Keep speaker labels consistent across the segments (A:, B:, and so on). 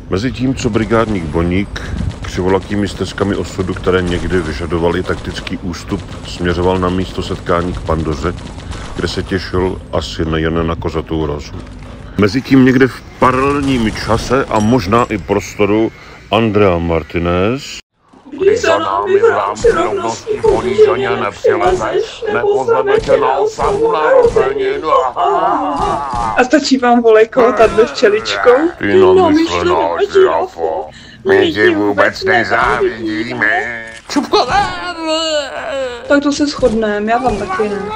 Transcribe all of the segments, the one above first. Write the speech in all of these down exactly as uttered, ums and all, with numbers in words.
A: Mezitím, co brigádník Boník křivolakými stezkami osudu, které někdy vyžadovaly taktický ústup, směřoval na místo setkání k Pandoře, kde se těšil asi nejen na kozatou razu. Mezitím někde v paralelním čase a možná i prostoru Andrea Martinez,
B: Když za námi v rámci rovnosti poníženě nepřilezeš, nepozveme tě na oslavu narozenin.
C: A stačí vám volejko tato včeličkou?
B: Ty namyšlená žirafo, my ti vůbec nezávidíme. Čupkové!
C: Tak to se shodneme, já vám taky ne.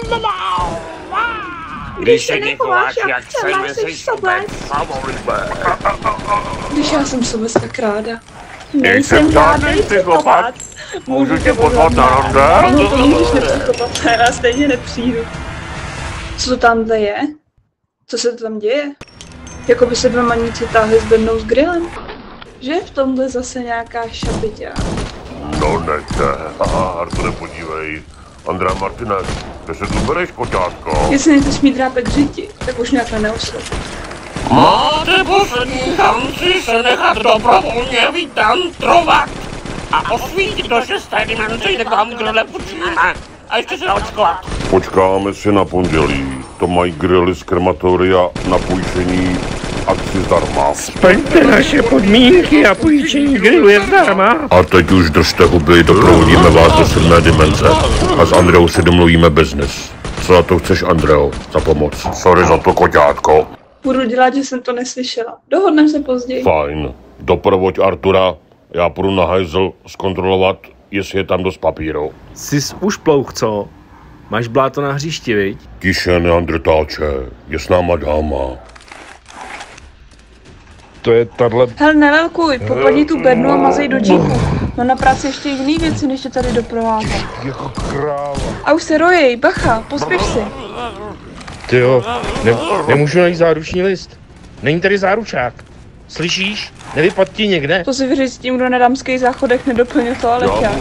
B: Když se nechováš jak chceme, jsi sobec favoríme.
C: Když já jsem sobec tak ráda.
B: Nejsem žádný psychopat. Můžu tě pozvat na rande?
C: No to můžeš nepsychopat, já stejně nepřijdu. Co to tamhle je? Co se to tam děje? Jako by se dva maníci táhli s bednou s grillem? Že v tomhle zase nějaká šapitě?
B: No nechte, haha, Arture, podívej. Andrea Martinez, kde se tu bereš, koťátko?
C: Jestli nejseš mít drápek řiti, tak už nějak neosled.
B: Máte poslední šanci se nechat dobrovolně vytantrovat a osvítit do šesté dimenze, kde vám grille půjčíme. A ještě se naočkovat. Počkáme si na pondělí. To mají grily z krematoria na půjčení akci zdarma.
D: Splňte naše podmínky a půjčení grilu je zdarma.
A: A teď už držte huby, doprovodíme vás do sedmé dimenze a s Andreou si domluvíme biznis. Co na to chceš, Andreo, za pomoc?
B: Sorry za to, koťátko.
C: Budu dělat, že jsem to neslyšela. Dohodneme se později.
A: Fajn, doprovoď Artura, já půjdu na hajzl zkontrolovat, jestli je tam dost papíru.
D: Jsi už plouch, co? Máš bláto na hřišti, viď?
A: Tiše, neandrtáče, je s náma dáma.
D: To je tahle...
C: Hele, nelelkuj, popadni tu bednu a mazej do džípu. No na práci ještě jiný věci, než tě tady doprovázet.
D: Jako kráva.
C: A už se rojej, bacha, pospěš si.
D: Tyjo, ne, nemůžu najít záruční list. Není tady záručák. Slyšíš? Nevypad ti někde?
C: To si vyříct s tím, kdo na dámských záchodech nedoplnil toaleťák.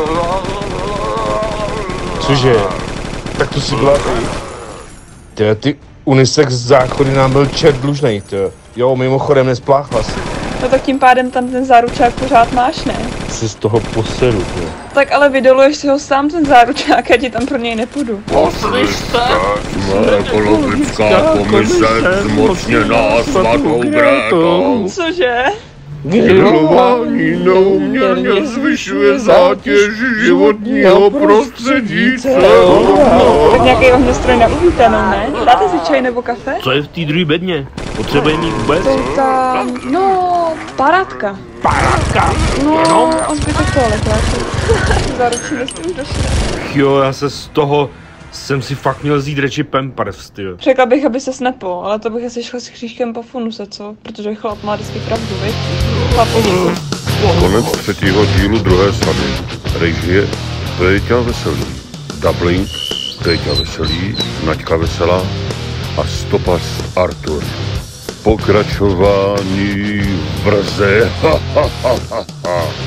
D: Cože? Tak to si byla... Tyjo, ty unisex záchody nám byl čert dlužnej, tyjo. Jo, mimochodem nespláchla si.
C: No tak tím pádem tam ten záručák pořád máš, ne?
D: Jsi z toho posedu, tyjo.
C: Tak ale vydoluješ si ho sám ten záručák, já ti tam pro něj nepůjdu.
B: Poslyšte!
A: Jsme ekologická komise zmocněná svatou Grétou.
C: Cože?
A: Grilování neúměrně zvyšuje zátěž životního prostředí.
C: Tak nějaký ohňostroj na uvítanou, ne? Dáte si čaj nebo kafe?
D: Co je v té druhé bedně? Potřebujeme jít vůbec?
C: To je ta... no... parádka.
D: Parádka!
C: No, a zbytek toaletáku. Záruční listy už došly.
D: Jo, já se z toho... jsem si fakt měl vzít radši Pampers, tyjo.
C: Řekla bych, aby ses nepol, ale to bych asi šla s křížkem po funuse, co? Protože chlap má vždycky pravdu, viď? Chlap
A: Konec třetího dílu druhé sady. Režie Péťa Veselý. Dublin Péťa Veselý, Naďka Veselá a stopař Artur. Pokračování brzy.